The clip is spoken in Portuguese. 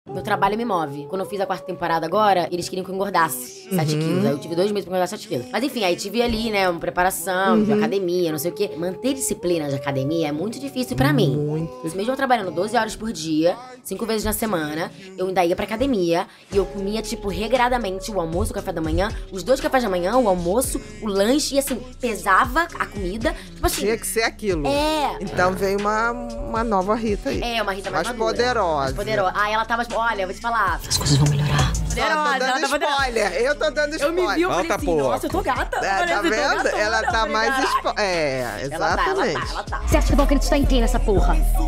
Meu trabalho me move. Quando eu fiz a 4ª temporada agora, eles queriam que eu engordasse 7 quilos. Aí eu tive 2 meses pra engordar 7 quilos. Mas enfim, aí tive ali, né, uma preparação de academia, não sei o quê. Manter disciplina de academia é muito difícil pra mim. Mesmo eu trabalhando 12 horas por dia, 5 vezes na semana, eu ainda ia pra academia e eu comia, tipo, regradamente o almoço, o café da manhã, os 2 cafés da manhã, o almoço, o lanche, e assim, pesava a comida. Tipo assim. Tinha que ser aquilo. É. Então veio uma nova Rita aí. É, uma Rita mais madura. Poderosa. Mais poderosa. Ah, ela tava, tipo, olha, eu vou te falar. As coisas vão melhorar. Ela tá dando spoiler. Eu tô dando spoiler. Eu me vi, eu falei assim, porra. nossa, eu tô gata. Tá vendo? Ela tá mais... É, exatamente. Ela tá. Você acha que vão acreditar em quem nessa porra?